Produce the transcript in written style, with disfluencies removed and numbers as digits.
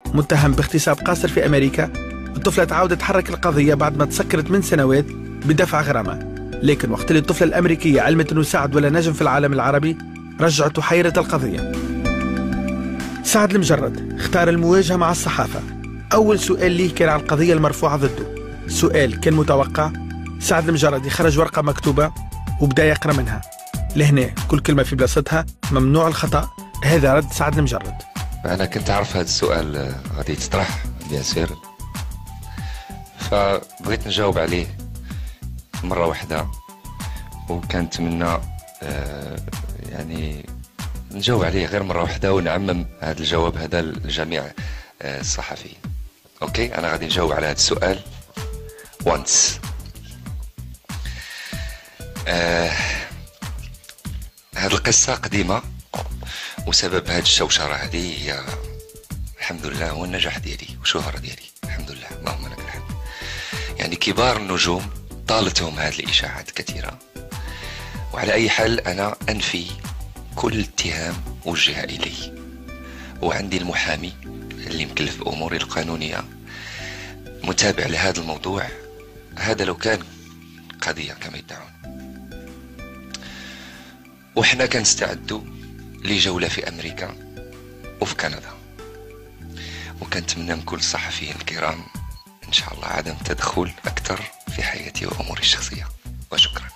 متهم باغتصاب قاصر في أمريكا. الطفلة تعاودت تحرك القضية بعد ما تسكرت من سنوات بدفع غرامة، لكن وقت اللي الطفلة الأمريكية علمت أنه سعد ولا نجم في العالم العربي رجعت وحيرت القضية. سعد المجرد اختار المواجهة مع الصحافة. أول سؤال ليه كان عن القضية المرفوعة ضده. السؤال كان متوقع. سعد المجرد يخرج ورقة مكتوبة وبدأ يقرأ منها. لهنا كل كلمة في بلاصتها، ممنوع الخطأ. هذا رد سعد المجرد. أنا كنت عارف هذا السؤال غادي يتطرح بيان سير، فبغيت نجاوب عليه مرة واحدة، وكنتمنى يعني نجاوب عليه غير مرة واحدة ونعمم هذا الجواب هذا لجميع الصحفيين. اوكي، انا غادي نجاوب على هذا السؤال وانس. هذه القصة قديمة، وسبب هذه الشوشرة هذه هي الحمد لله هو النجاح ديالي والشهرة ديالي، الحمد لله اللهم لك الحمد. يعني كبار النجوم طالتهم هذه الإشاعات الكثيرة، وعلى أي حال أنا أنفي كل اتهام وجه إلي، وعندي المحامي اللي مكلف بأموري القانونية متابع لهذا الموضوع هذا لو كان قضية كما يدعون. وإحنا كنستعدوا لجولة في أمريكا وفي كندا، وكنتمنى من كل الصحفيين الكرام إن شاء الله عدم التدخل أكثر في حياتي وأموري الشخصية، وشكرا.